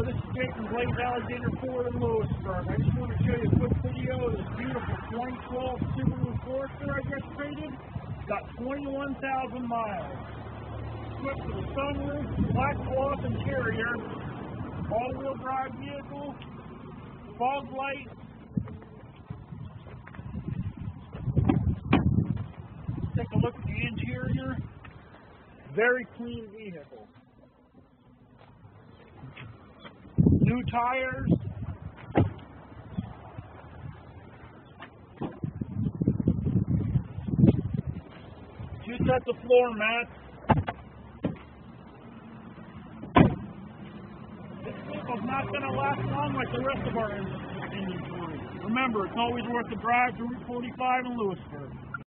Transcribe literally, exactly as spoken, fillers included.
this is Jake from Blaise Alexander Ford in Lewisburg. I just want to show you a quick video of this beautiful twenty twelve Subaru Forester I just traded. Got twenty-one thousand miles. Equipped with a sunroof, black cloth interior, all-wheel drive vehicle, fog lights. Take a look at the interior. Very clean vehicle. New tires. Two sets of floor mats. This vehicle's not going to last long like the rest of our inventory. Remember, it's always worth the drive to Route forty-five in Lewisburg.